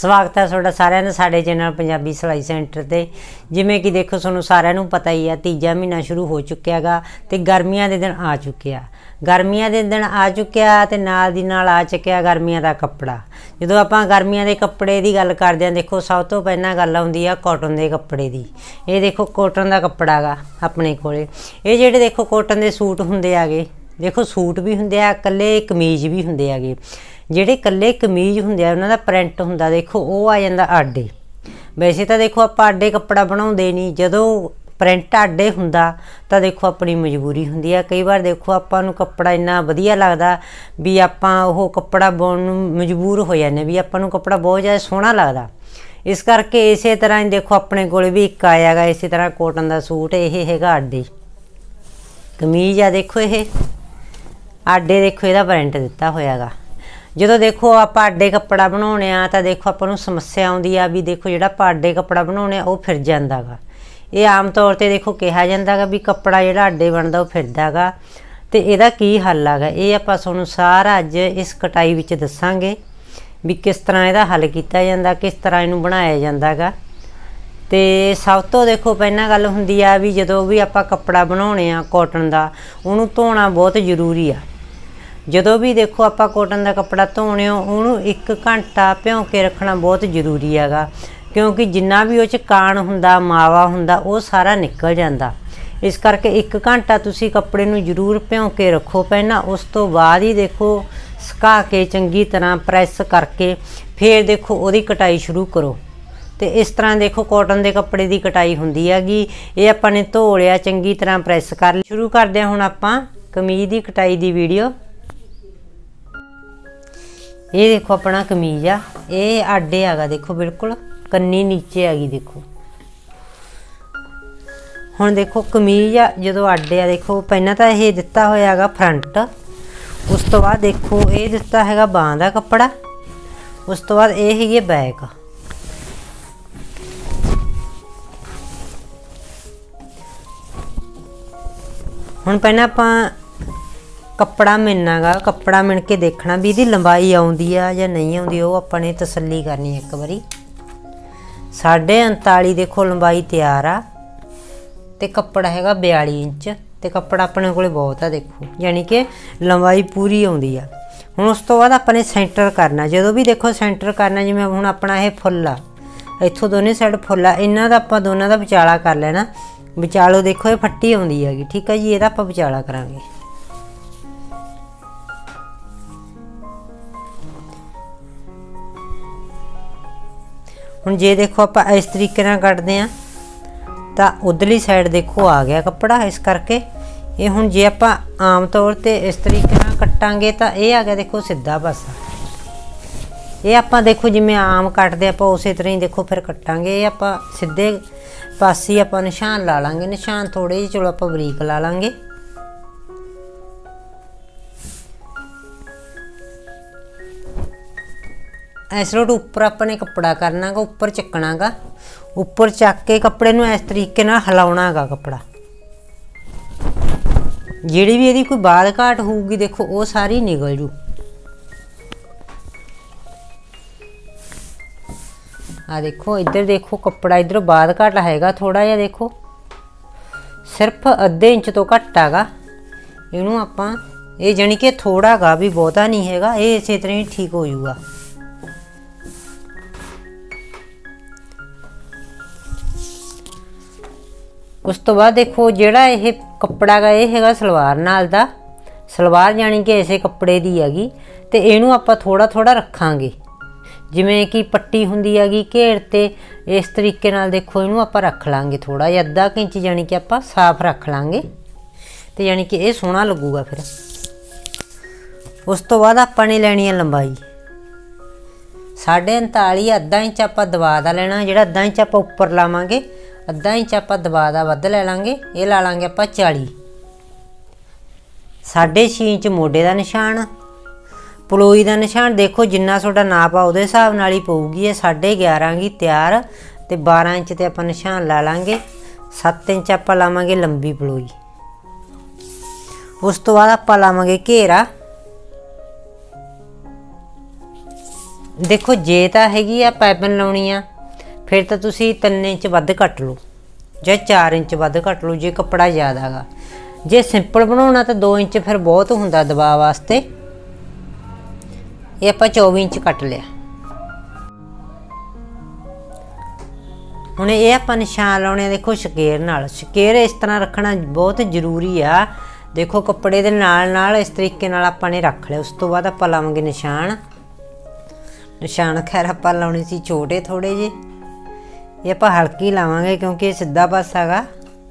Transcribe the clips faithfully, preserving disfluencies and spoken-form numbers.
स्वागत है तुहाडा सारिआं दा साडे चैनल पंजाबी सिलाई सेंटर ते। जिवें कि देखो तुहानूं सारिआं नूं पता ही है तीजा महीना शुरू हो चुकिया गा ते गर्मियां दे दिन आ चुके आ गर्मियां दे दिन आ चुकिया ते नाल दी नाल आ चुकिया गर्मियां दा कपड़ा। जदों आपां गर्मियां दे कपड़े दी गल करदे हां देखो सब तो पहिलां गल आउंदी आ कॉटन दे कपड़े दी। ये देखो कॉटन दा कपड़ा गा अपने कोले। ये जिहड़े देखो कॉटन दे सूट हुंदे आगे देखो सूट भी हुंदे आ कल्ले कमीज भी हुंदे आगे। ਜਿਹੜੇ ਕੱਲੇ ਕਮੀਜ਼ ਹੁੰਦੇ ਆ ਉਹਨਾਂ ਦਾ ਪ੍ਰਿੰਟ ਹੁੰਦਾ ਦੇਖੋ ਉਹ ਆ ਜਾਂਦਾ ਆਡੇ। ਵੈਸੇ ਤਾਂ ਦੇਖੋ ਆਪਾਂ ਆਡੇ ਕੱਪੜਾ ਬਣਾਉਂਦੇ ਨਹੀਂ, ਜਦੋਂ ਪ੍ਰਿੰਟ ਆਡੇ ਹੁੰਦਾ ਤਾਂ ਦੇਖੋ ਆਪਣੀ ਮਜਬੂਰੀ ਹੁੰਦੀ ਆ। ਕਈ ਵਾਰ ਦੇਖੋ ਆਪਾਂ ਨੂੰ ਕੱਪੜਾ ਇੰਨਾ ਵਧੀਆ ਲੱਗਦਾ ਵੀ ਆਪਾਂ ਉਹ ਕੱਪੜਾ ਪਾਉਣ ਨੂੰ ਮਜਬੂਰ ਹੋ ਜਾਂਦੇ ਵੀ ਆਪਾਂ ਨੂੰ ਕੱਪੜਾ ਬਹੁਤ ਜ਼ਿਆਦਾ ਸੋਹਣਾ ਲੱਗਦਾ। ਇਸ ਕਰਕੇ ਇਸੇ ਤਰ੍ਹਾਂ ਹੀ ਦੇਖੋ ਆਪਣੇ ਕੋਲ ਵੀ ਇੱਕ ਆਇਆ ਗਾ ਇਸੇ ਤਰ੍ਹਾਂ ਕੋਟਨ ਦਾ ਸੂਟ। ਇਹ ਹੈਗਾ ਆਡੇ ਕਮੀਜ਼ ਆ ਦੇਖੋ। ਇਹ ਆਡੇ ਦੇਖੋ ਇਹਦਾ ਪ੍ਰਿੰਟ ਦਿੱਤਾ ਹੋਇਆ ਗਾ। ਜਦੋਂ ਦੇਖੋ ਆਪਾਂ ਆਡੇ ਕੱਪੜਾ ਬਣਾਉਣੇ ਆ ਤਾਂ ਦੇਖੋ ਆਪਾਂ ਨੂੰ ਸਮੱਸਿਆ ਆਉਂਦੀ ਆ ਵੀ ਦੇਖੋ ਜਿਹੜਾ ਆਪਾਂ ਆਡੇ ਕੱਪੜਾ ਬਣਾਉਣੇ ਆ ਉਹ ਫਿਰ ਜਾਂਦਾ ਗਾ। ਇਹ ਆਮ ਤੌਰ ਤੇ ਦੇਖੋ ਕਿਹਾ ਜਾਂਦਾ ਗਾ ਵੀ ਕੱਪੜਾ ਜਿਹੜਾ ਆਡੇ ਬਣਦਾ ਉਹ ਫਿਰਦਾ ਗਾ ਤੇ ਇਹਦਾ ਕੀ ਹੱਲ ਆਗਾ ਇਹ ਆਪਾਂ ਤੁਹਾਨੂੰ ਸਾਰਾ ਅੱਜ ਇਸ ਕਟਾਈ ਵਿੱਚ ਦੱਸਾਂਗੇ ਵੀ ਕਿਸ ਤਰ੍ਹਾਂ ਇਹਦਾ ਹੱਲ ਕੀਤਾ ਜਾਂਦਾ, ਕਿਸ ਤਰ੍ਹਾਂ ਇਹਨੂੰ ਬਣਾਇਆ ਜਾਂਦਾ ਗਾ। ਤੇ ਸਭ ਤੋਂ ਦੇਖੋ ਪਹਿਲਾਂ ਗੱਲ ਹੁੰਦੀ ਆ ਵੀ ਜਦੋਂ ਵੀ ਆਪਾਂ ਕੱਪੜਾ ਬਣਾਉਣੇ ਆ ਕਾਟਨ ਦਾ ਉਹਨੂੰ ਧੋਣਾ ਬਹੁਤ ਜ਼ਰੂਰੀ ਆ। ਜਦੋਂ भी देखो आप कॉटन का कपड़ा धोने हो उन्होंने एक घंटा भ्यों के रखना बहुत जरूरी हैगा क्योंकि जिन्ना भी उस कान हुंदा मावा हुंदा वो सारा निकल जाता। इस करके एक घंटा तुसी कपड़े नूं जरूर भ्यों के रखो पहना। उस तो बाद ही देखो सुका के चंगी तरह प्रैस करके फिर देखो उहदी कटाई शुरू करो। तो इस तरह देखो कॉटन के कपड़े की कटाई हुंदी हैगी। ये आपां ने धो लिया चंगी तरह प्रैस कर लिया। शुरू करदे हां हुण आपां कमीज की कटाई की वीडियो। ये देखो अपना कमीज आ ये आडे आगा देखो बिल्कुल कन्नी नीचे आ गई देखो। हुण देखो कमीज आ जदों आडे आ देखो पहला तो ये दिता होया गा फ्रंट। उस तो बाद देखो ये दिता हैगा बांह दा कपड़ा। उस तो बाद ये है बैक। हुण पहला आपां कपड़ा मिलना गा कपड़ा मिल के देखना भी इसकी लंबाई आउंदी आ या नहीं आउंदी वो अपने तसल्ली करनी एक बारी। साढ़े उनताली देखो लंबाई तैयार आ ते कपड़ा हैगा बयाली इंच ते कपड़ा अपने कोले बहुत आ देखो यानी कि लंबाई पूरी आउंदी आ। हुण उस तो बाद अपने सेंटर करना जदों भी देखो सेंटर करना जिवें हुण अपना ये फुल आ इत्थों दोने साइड फुल आ इन्हां दा आपां दोनां दा विचाला कर लेना। विचालो देखो ये फट्टी आउंदी हैगी ठीक है जी। इहदा आपां विचाला करांगे। हुण जे देखो आप इस तरीके नाल कटदे आ तां उधरली साइड देखो आ गया कपड़ा। इस करके ये हुण जे आप आम तौर ते इस तरीके नाल कट्टांगे तां ये आ गया देखो सीधा पासा। ये आप देखो जिवें आम कटदे आप उस तरह ही देखो फिर कट्टांगे। ये आप सीधे पासे आप निशान ला लांगे। निशान थोड़े जिहे चलो आप बरीक ला लांगे। इस रोट उपर अपने कपड़ा करना गा उपर चकना गा। उपर चक के कपड़े नूं इस तरीके नाल हिलाउणा गा। कपड़ा जिहड़ी भी इहदी कोई बाद घाट होऊगी देखो वो सारी निकल जू। आ देखो इधर देखो कपड़ा इधर बाद घाट हैगा थोड़ा जिहा देखो सिर्फ अद्धे इंच तो घट आगा। इहनूं आपां ये जानी कि थोड़ा गा भी बहुता नहीं हैगा ये इसे तरह ही ठीक हो जूगा। उस तो बाद देखो जिहड़ा ये कपड़ा गा ये हैगा सलवार नाल दा। सलवार जानी कि इसे कपड़े दी हैगी ते इहनूं आपां थोड़ा थोड़ा रखांगे जिवें कि पट्टी हुंदी हैगी घेर ते इस तरीके नाल देखो इहनूं आपां रख लांगे थोड़ा जिहा अद्धा इंच जानी कि आपां साफ रख लांगे ते जानी कि ये सोहना लगूगा फिर। उस तो बाद आपां ने लैनी है लंबाई साढ़े उनताली अद्धा इंच आपां दबा दा लेना। जिहड़ा अद्धा इंच आपां उपर लावांगे अद्धा इंच आप दबा दा वध लै लांगे। ये ला लांगे आप चाली। साढ़े छे इंच मोढे का निशान पलोई का निशान देखो जिन्ना तुहाडा नाप आ उहदे हिसाब नाल ही पऊगी। ये साढ़े ग्यारह गी तैयार ते बारह इंच ते आप निशान ला लांगे। सत्त इंच आप लावांगे लंबी पलोई। उस तो बाद आप लावांगे घेरा देखो जे तो हैगी आ पाइपिंग लाउणी आ फिर तो तुसी तीन इंच वध कट लो ਜਾਂ चार इंच वध कट लो जे कपड़ा ज़्यादा गा। जे सिंपल बनाउणा तो दो इंच फिर बहुत हुंदा दबा वास्ते। ये आपां चौबी इंच कट लिया। हुण ये आपां निशान लाउणे देखो शकेर नाल। शकेर इस तरह रखना बहुत जरूरी आ। देखो कपड़े दे नाल नाल इस तरीके नाल आपां ने रख लिया। उस तो बाद आपां लावांगे निशान। निशान खैर आपां लाउणे सी छोटे थोड़े जे, ये आपां हल्की लावांगे क्योंकि ये सीधा पासा गा।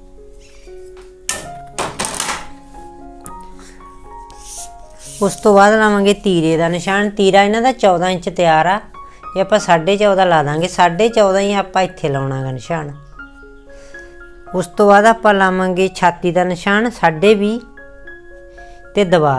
उस तो बाद लावांगे तीरे दा निशान। तीरा इन्हां दा चौदह इंच तैयार आ। ये आपां साढ़े चौदह ला देंगे। साढ़े चौदह ही आपां इत्थे लाउणा गा निशान। उस तो बाद आपां लावांगे छाती दा निशान साढ़े भी ते दबा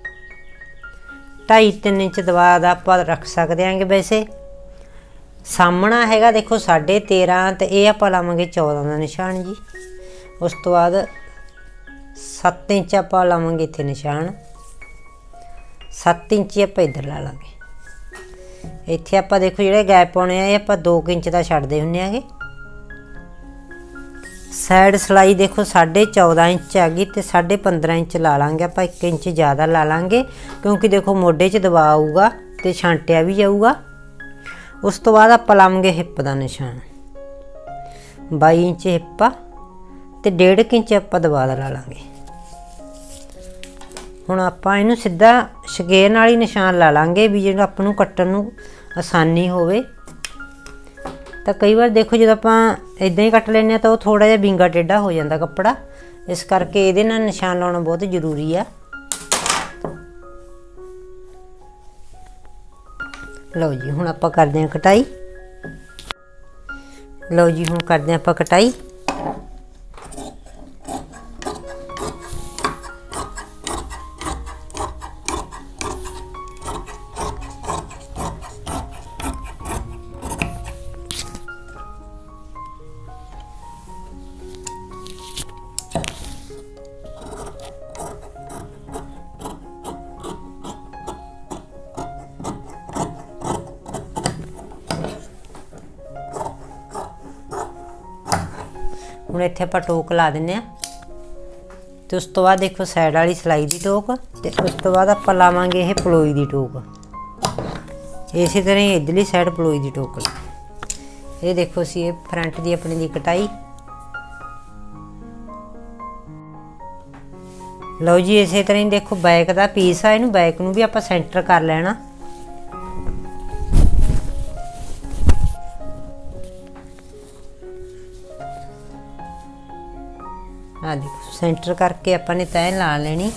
ढाई तीन इंच दबा दा आपां रख सकदे आंगे। वैसे सामना हैगा देखो साढ़े तेरह तो ये आपां लावांगे चौदह का निशान जी। उस तो बाद सत्त इंच आपां लावांगे इत्थे निशान। सत्त इंच आपां इधर ला लांगे। इत्थे आपां देखो जिहड़े गैप पाउणे आ आपां दो इंच का छड्डदे हुंदे आगे। साइड सिलाई देखो साढ़े चौदह इंच आ गई तो साढ़े पंद्रह इंच ला लांगे। आपां एक इंच ज़्यादा ला लांगे क्योंकि देखो मोढे च दबा आऊगा तो छांटिया भी जाऊगा। उस तो बाद आपां लावांगे हिप का निशान। बाई इंच हिप आ ते डेढ़ इंच आपां दबा दा ला लांगे। हुण आपां इहनूं सीधा शकेर नाल ही निशान ला लांगे भी जिहड़ा आपां नूं कट्टण नूं आसानी होवे। तो कई बार देखो जो आपां इदां ही कट लैंदे तो थोड़ा जिहा विंगा टेढ़ा हो जाता कपड़ा, इस करके इहदे नाल निशान लाउणा बहुत जरूरी आ। लो जी हुण आपां करदे हां कटाई। लो जी हुण करदे हां आपां कटाई। हुण इत्थे आपां टोक ला दिंदे आ ते उस तो बाद देखो साइड वाली सिलाई दी टोक ते उस तो बाद आपां लावांगे ये पलोई दी टोक। इसी तरह ही इधरली साइड पलोई दी टोक। ये देखो सी ये फ्रंट दी अपनी दी कटाई। लो जी इस तरह ही देखो बैक का पीस आ, इनू बैक नूं भी आपां सेंटर कर लेना। हाँ देखो सेंटर करके अपने तय ला लेनी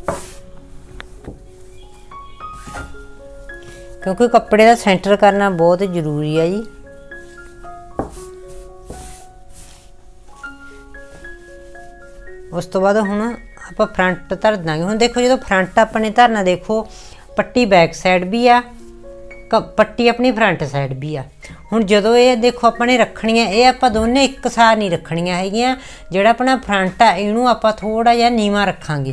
क्योंकि कपड़े का सेंटर करना बहुत जरूरी है जी। उस तो बाद हुण आपां फ्रंट धर देंगे। हुण देखो जो फ्रंट अपने धरना देखो पट्टी बैक साइड भी आ, पट्टी अपनी फ्रंट साइड भी आ। हुण जदों ये देखो अपने रखणियां ये आपां दोने एक सार नहीं रखणियां हैगियां। जिहड़ा अपना फ्रंट आ इहनूं आपां थोड़ा जिहा नीवा रखांगे।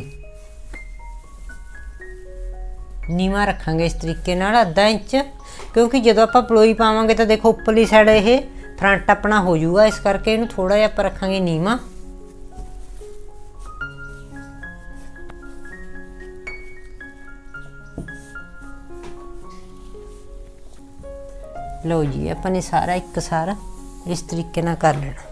नीवा रखांगे इस तरीके नाल अद्धा इंच, क्योंकि जदों आपां पलोई पावांगे तो देखो उपरली साइड ये फ्रंट अपना हो जाऊगा। इस करके इहनूं थोड़ा जिहा आपां रखांगे नीवा। लो जी अपने सारा एक सारा इस तरीके ना कर लेना।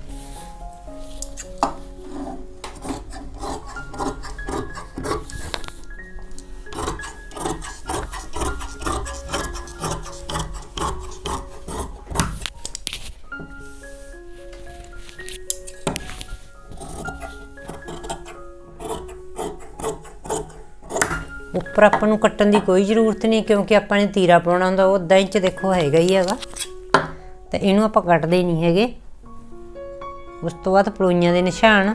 उपर आपां नूं कट्टण दी कोई जरूरत नहीं क्योंकि आपां ने तीरा पाउणा हुंदा। वो अद्धा इंच देखो हैगा ही हैगा तो इहनूं आपां कट्टदे नहीं हैगे। उस तो बाद पलोइयां दे निशान।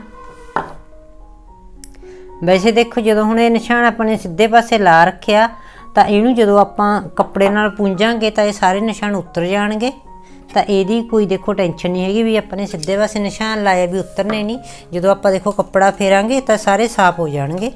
वैसे देखो जदों हुण ये निशान अपने सीधे पासे ला रखिया तो इहनूं जदों आपां कपड़े नाल पूंजांगे तो ये सारे निशान उतर जाणगे। तो इहदी कोई देखो टेंशन नहीं हैगी भी अपने सीधे पासे निशान लाए भी उतरने नहीं। जदों आपां देखो कपड़ा फेरांगे तो सारे साफ हो जाणगे।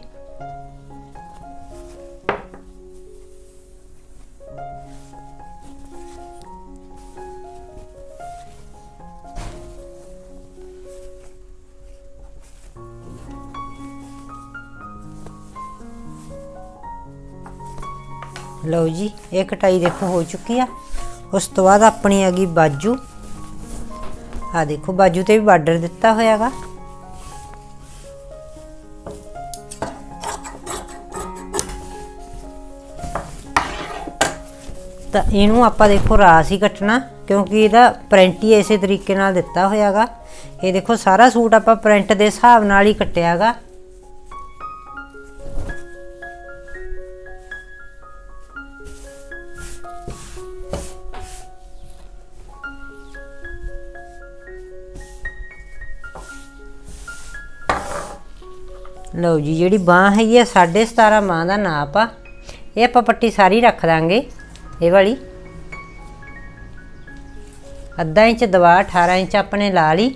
लो जी ये कटाई देखो हो चुकी है। उस तो बाद अपनी आ गई बाजू। आ देखो बाजू ते भी बार्डर दिता होयागा। तो इनू आपां देखो रास ही कटना क्योंकि इहदा प्रिंट ही इस तरीके नाल दिता होयागा। ये देखो सारा सूट आपां प्रिंट दे हिसाब नाल ही कट्टियागा। लो जी जिहड़ी बांह हैगी है साढ़े सतारा बांह का नाप आ। ये आपां पट्टी सारी रख देंगे। ये वाली अद्धा इंच दवा अठारह इंच अपने ला ली।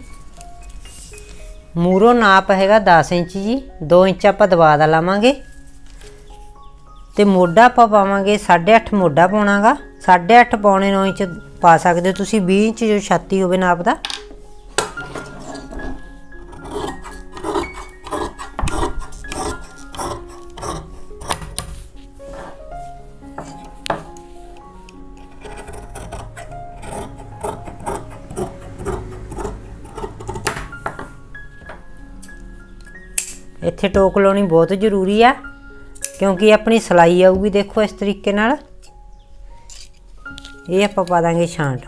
मूरों नाप हैगा दस इंच जी। दो इंच आपां दवा दा लावांगे ते मोढा आपां पावांगे साढ़े अठ मोढा पाउणा गा। साढ़े अठ पौने नौ इंच पा सकदे हो तुसीं। बीस इंच जो छाती होवे नाप दा। इत्थे टोक लाउणी बहुत जरूरी आ क्योंकि अपनी सिलाई आऊगी देखो इस तरीके नाल। ये आपां पा देंगे छांट।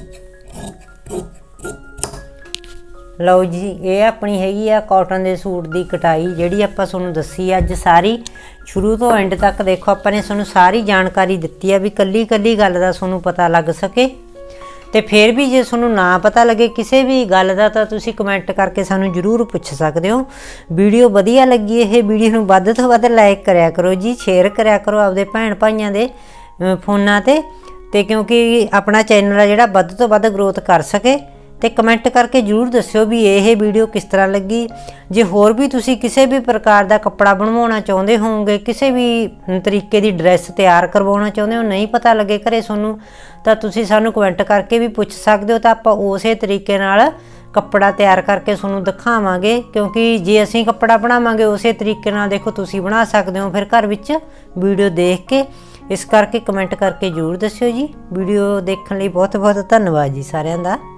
लो जी ये अपनी हैगी आ कॉटन दे सूट दी कटाई जिहड़ी आपां तुहानूं दस्सी अज सारी शुरू तो एंड तक। देखो आपां ने तुहानूं सारी जानकारी दित्ती है भी कल्ली कल्ली गल दा तुहानूं पता लग सके। तो फिर भी जे तुहानूं ना पता लगे किसी भी गल दा तां तुसीं कमेंट करके सानूं जरूर पुछ सकदे हो। वीडियो वधिया लगी ये वीडियो नूं वध तो वध लाइक करया करो जी। शेयर करया करो आपदे भैण भाइयां दे फोनां ते ते क्योंकि अपना चैनल है जिहड़ा वध तो वध ग्रोथ कर सके। तो कमेंट करके जरूर दस्सिओ भी ये वीडियो किस तरह लगी। जे होर भी तुसी किसी भी प्रकार का कपड़ा बनवाना चाहुंदे होवोगे किसी भी तरीके की ड्रैस तैयार करवाउणा चाहुंदे हो नहीं पता लगे घरे तुहानूं तां तुसी सानूं कमेंट करके भी पुछ सकदे हो। तां आपां उसे तरीके नाल कपड़ा तैयार करके तुहानूं दिखावांगे क्योंकि जे असीं कपड़ा बनावांगे उसे तरीके नाल देखो तुसी बना सकदे हो फिर घर विच वीडियो देख के। इस करके कमेंट करके जरूर दस्सिओ जी। वीडियो देखने लई बहुत बहुत धन्नवाद जी सारिआं दा।